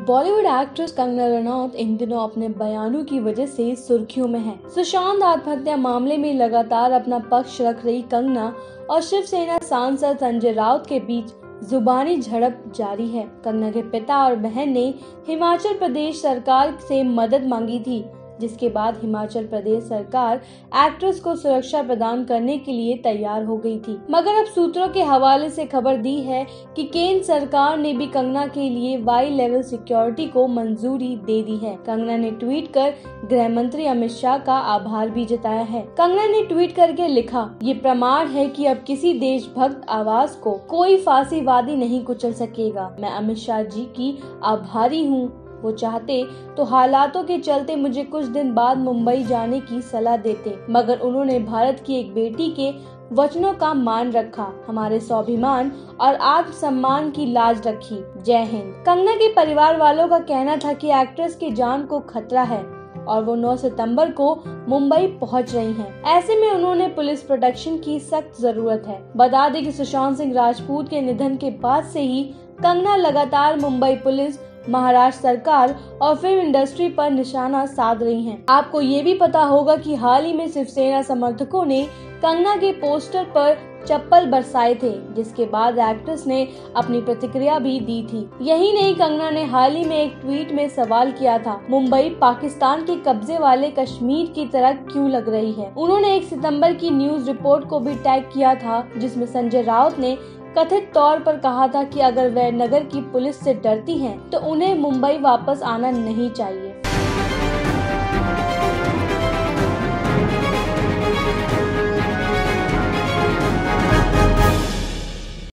Bollywood actress Kangana Ranaut इन दिनों अपने बयानों की वजह से सुर्खियों में है। सुशांत आत्महत्या मामले में लगातार अपना पक्ष रख रही कंगना और शिवसेना सांसद संजय राउत के बीच जुबानी झड़प जारी है। कंगना के पिता और बहन ने हिमाचल प्रदेश सरकार से मदद मांगी थी, जिसके बाद हिमाचल प्रदेश सरकार एक्ट्रेस को सुरक्षा प्रदान करने के लिए तैयार हो गई थी। मगर अब सूत्रों के हवाले से खबर दी है कि केंद्र सरकार ने भी कंगना के लिए वाई लेवल सिक्योरिटी को मंजूरी दे दी है। कंगना ने ट्वीट कर गृह मंत्री अमित शाह का आभार भी जताया है। कंगना ने ट्वीट करके लिखा, ये प्रमाण है कि अब किसी देशभक्त आवाज को कोई फांसीवादी नहीं कुचल सकेगा। मैं अमित शाह जी की आभारी हूँ। वो चाहते तो हालातों के चलते मुझे कुछ दिन बाद मुंबई जाने की सलाह देते, मगर उन्होंने भारत की एक बेटी के वचनों का मान रखा, हमारे स्वाभिमान और आत्मसम्मान की लाज रखी। जय हिंद। कंगना के परिवार वालों का कहना था कि एक्ट्रेस की जान को खतरा है और वो 9 सितंबर को मुंबई पहुंच रही हैं। ऐसे में उन्होंने पुलिस प्रोटेक्शन की सख्त जरूरत है। बता दें कि सुशांत सिंह राजपूत के निधन के बाद से ही कंगना लगातार मुंबई पुलिस, महाराष्ट्र सरकार और फिल्म इंडस्ट्री पर निशाना साध रही हैं। आपको ये भी पता होगा कि हाल ही में शिवसेना समर्थकों ने कंगना के पोस्टर पर चप्पल बरसाए थे, जिसके बाद एक्ट्रेस ने अपनी प्रतिक्रिया भी दी थी। यही नहीं, कंगना ने हाल ही में एक ट्वीट में सवाल किया था, मुंबई पाकिस्तान के कब्जे वाले कश्मीर की तरह क्यों लग रही है। उन्होंने 1 सितंबर की न्यूज रिपोर्ट को भी टैग किया था, जिसमें संजय राउत ने कथित तौर पर कहा था कि अगर वह नगर की पुलिस से डरती हैं, तो उन्हें मुंबई वापस आना नहीं चाहिए।